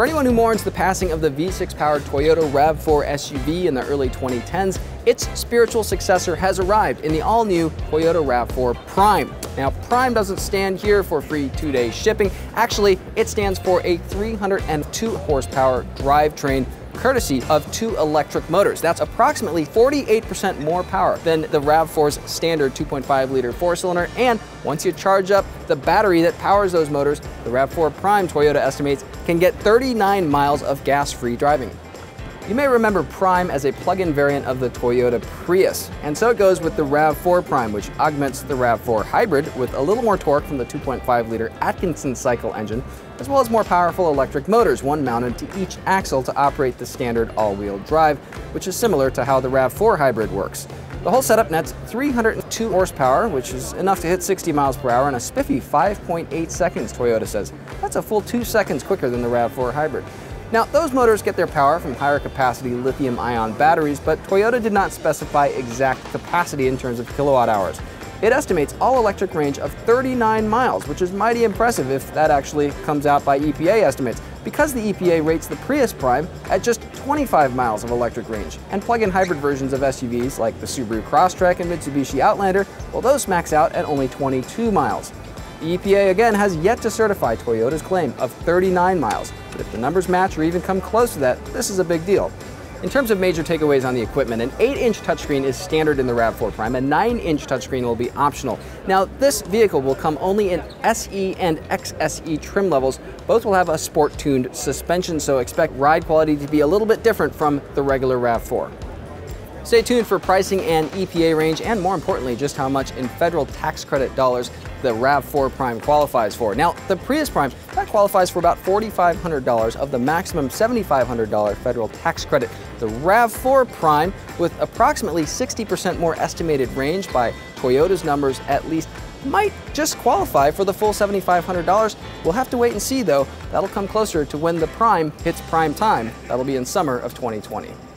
For anyone who mourns the passing of the V6-powered Toyota RAV4 SUV in the early 2010s, its spiritual successor has arrived in the all-new Toyota RAV4 Prime. Now, Prime doesn't stand here for free 2-day shipping. Actually, it stands for a 302 horsepower drivetrain courtesy of 2 electric motors. That's approximately 48% more power than the RAV4's standard 2.5-liter 4-cylinder, and once you charge up the battery that powers those motors, the RAV4 Prime, Toyota estimates, can get 39 miles of gas-free driving. You may remember Prime as a plug-in variant of the Toyota Prius, and so it goes with the RAV4 Prime, which augments the RAV4 Hybrid with a little more torque from the 2.5-liter Atkinson cycle engine, as well as more powerful electric motors, one mounted to each axle to operate the standard all-wheel drive, which is similar to how the RAV4 Hybrid works. The whole setup nets 302 horsepower, which is enough to hit 60 miles per hour in a spiffy 5.8 seconds, Toyota says. That's a full 2 seconds quicker than the RAV4 Hybrid. Now, those motors get their power from higher capacity lithium-ion batteries, but Toyota did not specify exact capacity in terms of kilowatt hours. It estimates all-electric range of 39 miles, which is mighty impressive if that actually comes out by EPA estimates, because the EPA rates the Prius Prime at just 25 miles of electric range, and plug-in hybrid versions of SUVs like the Subaru Crosstrek and Mitsubishi Outlander, well, those max out at only 22 miles. The EPA again has yet to certify Toyota's claim of 39 miles, but if the numbers match or even come close to that, this is a big deal. In terms of major takeaways on the equipment, an 8-inch touchscreen is standard in the RAV4 Prime, a 9-inch touchscreen will be optional. Now, this vehicle will come only in SE and XSE trim levels. Both will have a sport-tuned suspension, so expect ride quality to be a little bit different from the regular RAV4. Stay tuned for pricing and EPA range, and more importantly, just how much in federal tax credit dollars the RAV4 Prime qualifies for. Now, the Prius Prime, that qualifies for about $4,500 of the maximum $7,500 federal tax credit. The RAV4 Prime, with approximately 60% more estimated range by Toyota's numbers at least, might just qualify for the full $7,500. We'll have to wait and see, though. That'll come closer to when the Prime hits prime time. That'll be in summer of 2020.